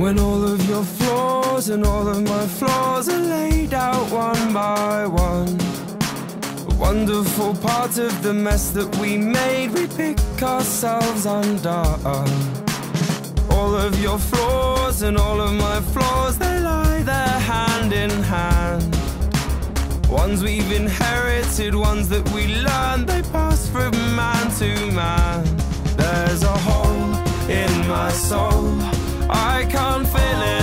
When all of your flaws and all of my flaws are laid out one by one, a wonderful part of the mess that we made, we pick ourselves undone. All of your flaws and all of my flaws, they lie there hand in hand. Ones we've inherited, ones that we learned, they pass from man to man. There's a hole in my soul, I can't fill it